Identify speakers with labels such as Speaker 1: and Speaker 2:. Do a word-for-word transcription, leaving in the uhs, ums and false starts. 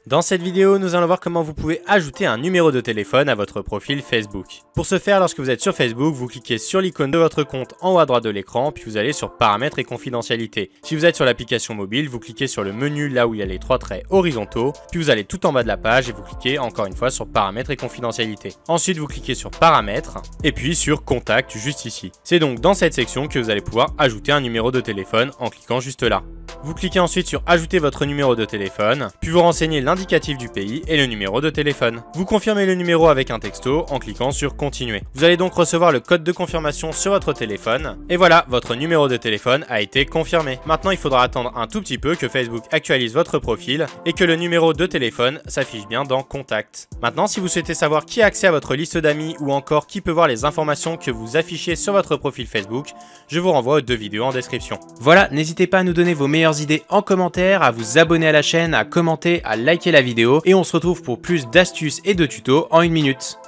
Speaker 1: Dans cette vidéo, nous allons voir comment vous pouvez ajouter un numéro de téléphone à votre profil Facebook. Pour ce faire, lorsque vous êtes sur Facebook, vous cliquez sur l'icône de votre compte en haut à droite de l'écran, puis vous allez sur Paramètres et confidentialité. Si vous êtes sur l'application mobile, vous cliquez sur le menu là où il y a les trois traits horizontaux, puis vous allez tout en bas de la page et vous cliquez encore une fois sur Paramètres et confidentialité. Ensuite, vous cliquez sur Paramètres et puis sur Contact juste ici. C'est donc dans cette section que vous allez pouvoir ajouter un numéro de téléphone en cliquant juste là. Vous cliquez ensuite sur Ajouter votre numéro de téléphone, puis vous renseignez l'indicatif du pays et le numéro de téléphone. Vous confirmez le numéro avec un texto en cliquant sur Continuer. Vous allez donc recevoir le code de confirmation sur votre téléphone. Et voilà, votre numéro de téléphone a été confirmé. Maintenant, il faudra attendre un tout petit peu que Facebook actualise votre profil et que le numéro de téléphone s'affiche bien dans Contact. Maintenant, si vous souhaitez savoir qui a accès à votre liste d'amis ou encore qui peut voir les informations que vous affichez sur votre profil Facebook, je vous renvoie aux deux vidéos en description. Voilà, n'hésitez pas à nous donner vos meilleures idées en commentaire, à vous abonner à la chaîne, à commenter, à liker la vidéo et on se retrouve pour plus d'astuces et de tutos en une minute.